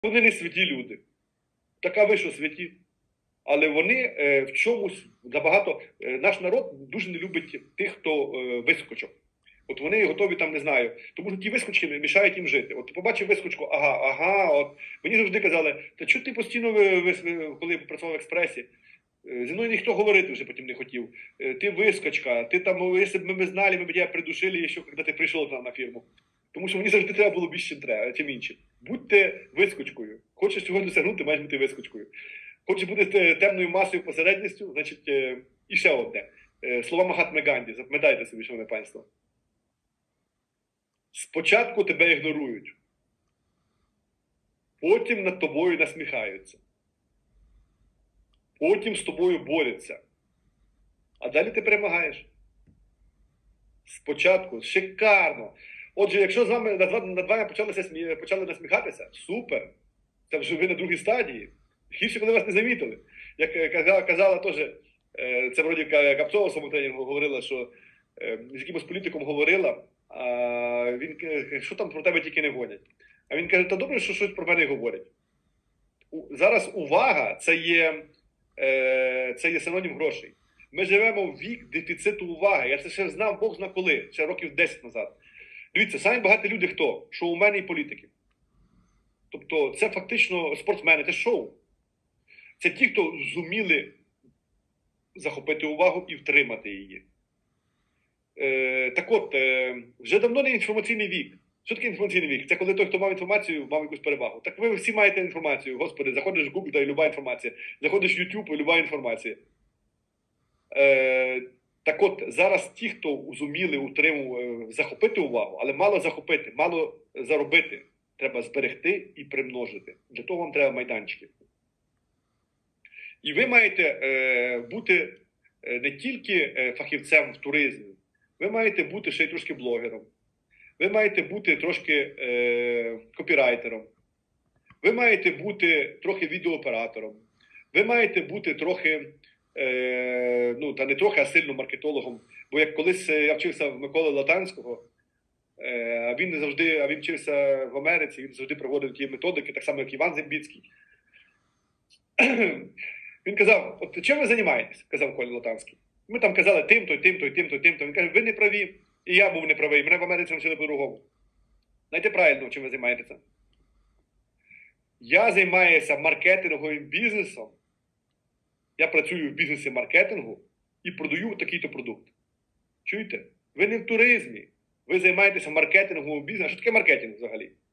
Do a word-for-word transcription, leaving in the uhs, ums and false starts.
Вони не святі люди. Така ви, що святі. Але вони е, в чомусь набагато... Е, наш народ дуже не любить тих, хто е, вискочок. От вони готові там, не знаю. Тому що ті вискочки мішають їм жити. От ти побачив вискочку, ага, ага, от. Мені завжди казали, та чого ти постійно, коли я працював в експресі, зі мною ніхто говорити вже потім не хотів. Ти вискочка, ти там, якщо б ми знали, ми б тебе придушили, ще коли ти прийшов на, на фірму. Тому що мені завжди треба було більше, чим треба, чим іншим. Будьте вискочкою. Хочеш цього досягнути, маєш бути вискочкою. Хочеш бути темною масою посередністю, значить, і ще одне. Слова Махатми Ганді, запам'ятайте собі, шановне панство. Спочатку тебе ігнорують, потім над тобою насміхаються, потім з тобою борються, а далі ти перемагаєш. Спочатку, шикарно. Отже, якщо з вами над вами почали, почали насміхатися, супер, це вже ви на другій стадії. Гірше, коли вас не замітили. Як казала теж, це вроді Капцова в своєму тренінгу говорила, що з якимось політиком говорила, а він каже, що там про тебе тільки не гонять. А він каже, та добре, що щось про мене говорять. Зараз увага, це є, це є синонім грошей. Ми живемо в вік дефіциту уваги. Я це ще знав, Бог зна коли, ще років десять назад. Дивіться, самі багаті люди хто? Шоумени і політики. Тобто це фактично спортсмени, це шоу. Це ті, хто зуміли захопити увагу і втримати її. Е, так от, е, вже давно не інформаційний вік. Що таке інформаційний вік? Це коли той, хто мав інформацію, мав якусь перевагу. Так ви всі маєте інформацію. Господи, заходиш в Google, та й люба інформація. Заходиш в YouTube, і люба інформація. Е, так от, зараз ті, хто зуміли утримувати, захопити увагу, але мало захопити, мало заробити, треба зберегти і примножити. Для того вам треба майданчики. І ви маєте е, бути не тільки фахівцем в туризмі, ви маєте бути ще й трошки блогером. Ви маєте бути трошки е, копірайтером. Ви маєте бути трохи відеооператором. Ви маєте бути трохи, е, ну, та не трохи, а сильно маркетологом. Бо як колись я вчився в Миколи Латанського, е, а він не завжди, а він вчився в Америці, він завжди проводив ті методики, так само, як Іван Зембіцький. Він казав, от чим ви займаєтесь? Казав Коля Латанський. Ми там казали тим-то, тим-то, тим-то, тим-то. Він каже, ви не праві. І я був неправий. Мене в Америці навчили по-другому. Знаєте правильно, чим ви займаєтеся? Я займаюся маркетинговим бізнесом. Я працюю в бізнесі маркетингу і продаю такий-то продукт. Чуєте? Ви не в туризмі. Ви займаєтеся маркетинговим бізнесом. А що таке маркетинг взагалі?